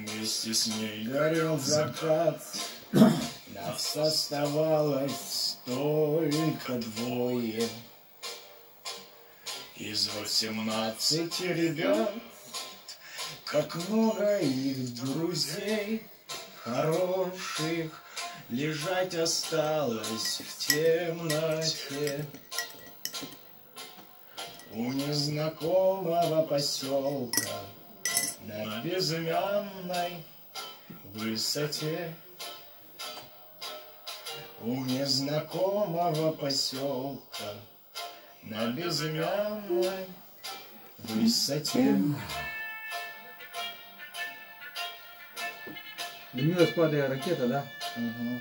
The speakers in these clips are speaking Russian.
Вместе с ней горел закат, нас оставалось только двое. Из 18 ребят, как много их друзей хороших, лежать осталось в темноте. У незнакомого поселка на безымянной высоте. У незнакомого поселка на безымянной высоте. Дымилась, падая ракета, да? Угу.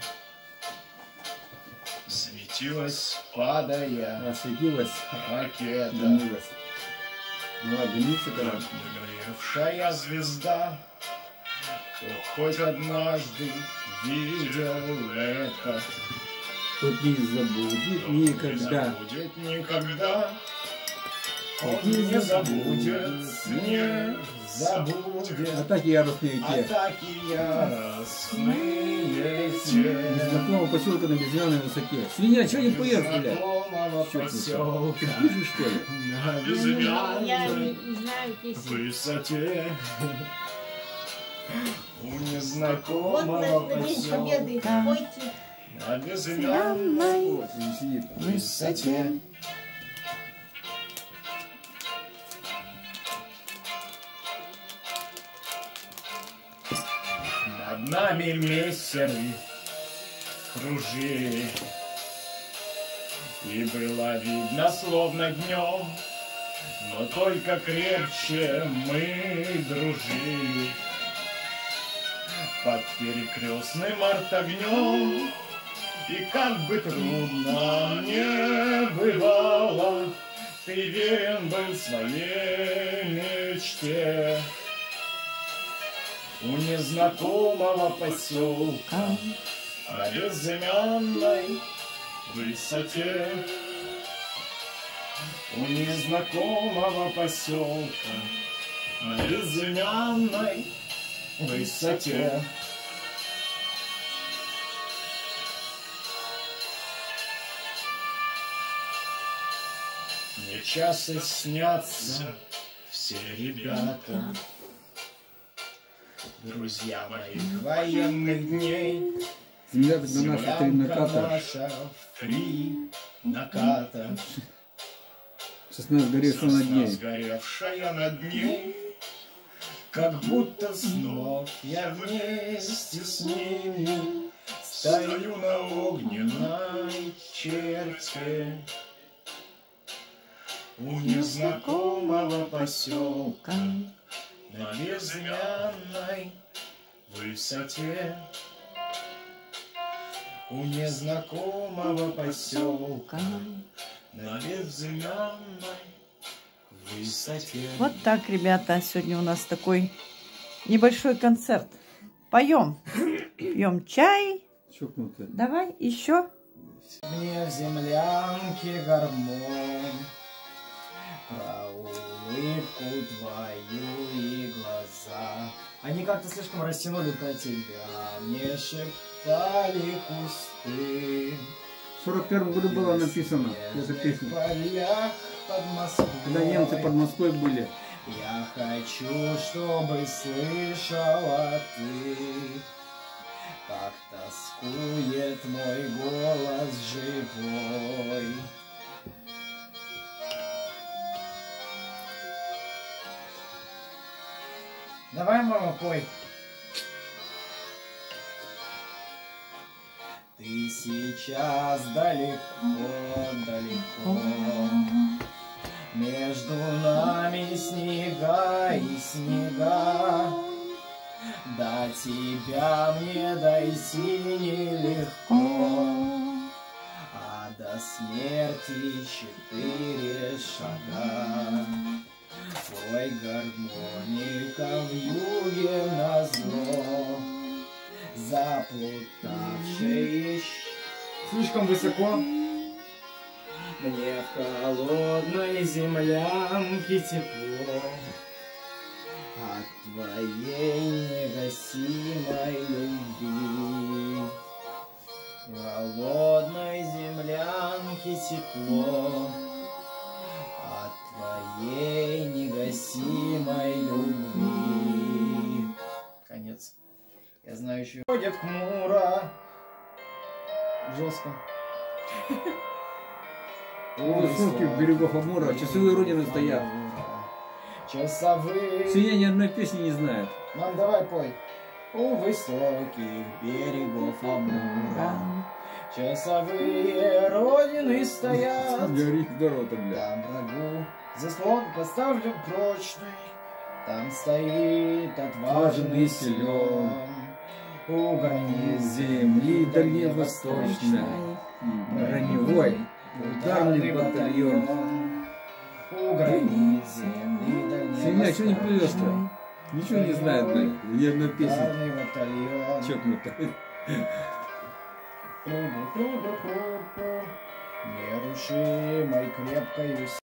Светилась, падая, Осветилась, ракета. дымилась. Ну ладно, дымится, Как догоревшая звезда, кто хоть однажды видел это, тот не забудет не никогда. забудет никогда. Он не забудет, не забудет. Атаки яростные те. Атаки яростные те. Незнакомого поселка на безымянной высоте. Свинья, что не поешь, блядь? Незнакомого поселка Ты слышишь, что ли? на Я безымянной не знаю песни. высоте. У Вот незнакомого на День Победы поселка пойте. на безымянной Вот, он сидит. высоте. Над нами мессеры кружили, и было видно, словно днем, но только крепче мы дружили. Под перекрестным артогнем, и как бы трудно мне бывало, ты верен был своей мечте. У незнакомого поселка на безымянной высоте. У незнакомого поселка на безымянной высоте. Мне часто снятся все ребята, друзья моих военных дней. Земля на наши три наката. Наша в 3 наката. Сосна сгоревшая над Сосна ней. сгоревшая над ней. Как будто снов я вместе с ними стою на огненной черте. У незнакомого поселка на безымянной высоте. У незнакомого поселка на безымянной высоте. Вот так, ребята, сегодня у нас такой небольшой концерт. Поем, пьем чай. Чокнутая. Давай еще. Мне в землянке гармонь, про улыбку твою и глаза. Они как-то слишком растянули про тебя, мне шептали кусты. В 41 году было написано эта песня. Полях под Москвой. Когда немцы под Москвой были. Я хочу, чтобы слышала ты, как тоскует мой голос живой. Давай, мама, пой. Ты сейчас далеко, далеко. Между нами снега и снега. До тебя мне дойти нелегко, а до смерти 4 шага. Ой, гармоника в юге назло, заплутавший слишком высоко. Мне в холодной землянке тепло от твоей негостинной тепло от твоей негасимой любви. Конец. Я знаю еще. Ходит хмуро. Жестко. У высоких берегов Амура часовые родины стоят. Часовые. Свинья ни одной песни не знает. Мам, давай пой. У высоких берегов Амура часовые родины стоят. Говори здорово там, бля. Там врагу заслон поставлен прочный, там стоит отважный силен. У границ Земли дальневосточной броневой ударный батальон. У границ земли Свинья, что не поешь-то? Ничего не знает, блин. Ни одной песни. ударный батальон. Чокнуто. Нерушимой крепкой